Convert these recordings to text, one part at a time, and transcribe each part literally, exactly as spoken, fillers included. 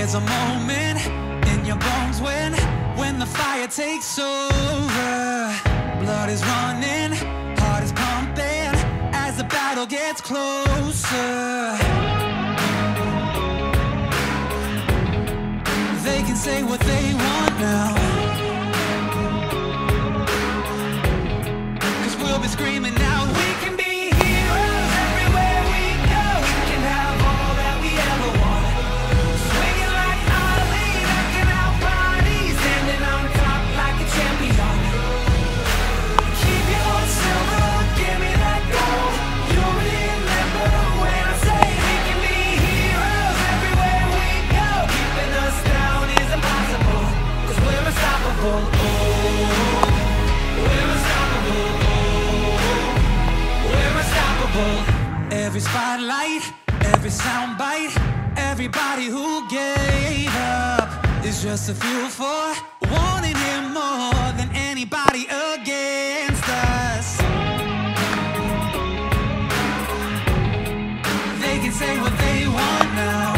There's a moment in your bones when When the fire takes over. Blood is running, heart is pumping as the battle gets closer. They can say what they want now, 'cause we'll be screaming out, we can be heroes everywhere we go. We can have all that we ever want. Swinging like Ali, knocking out bodies, standing on top like a champion. Keep your heart silver, give me that gold. You'll remember when I say we can be heroes everywhere we go. Keeping us down is impossible, 'cause we're unstoppable. Oh, we're unstoppable. We're unstoppable. Every spotlight, every soundbite, everybody who gave up is just a fuel for wanting him more than anybody against us. They can say what they want now,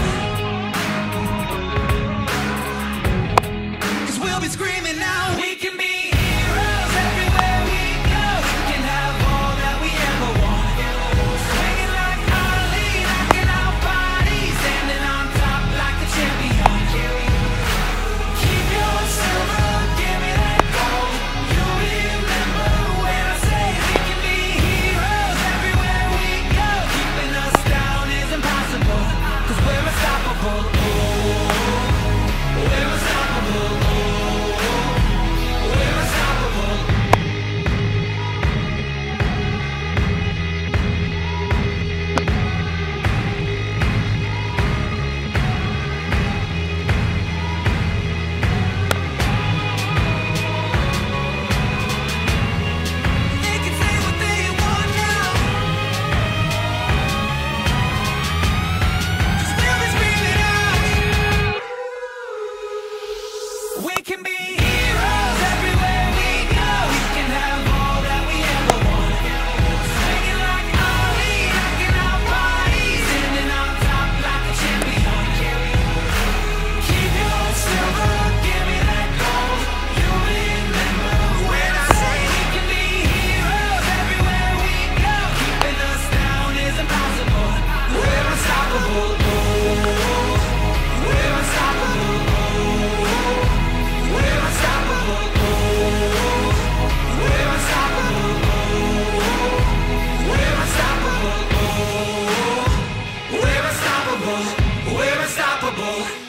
'cause we'll be screaming now, we can be heroes everywhere we go. We can have all that we ever want. Swinging like Ali, knocking out bodies, standing on top like a champion. Keep your silver, give me that gold. You'll remember when I say we can be heroes everywhere we go. Keeping us down is impossible, 'cause we're unstoppable. Oh, we're unstoppable. Oh, we're unstoppable. They can say what they want now, 'cause we'll be screaming out, we can be heroes everywhere we go. We can have all that we ever want. Swinging like Ali, knocking out bodies, standing on top like a champion. Keep your silver, give me that gold. You'll remember when I say we can be heroes everywhere we go. Keeping us down is impossible. We're unstoppable. Oh, we're unstoppable. Oh, we're unstoppable. Oh, we're unstoppable. Oh, we're unstoppable. Oh, we're unstoppable. We're unstoppable.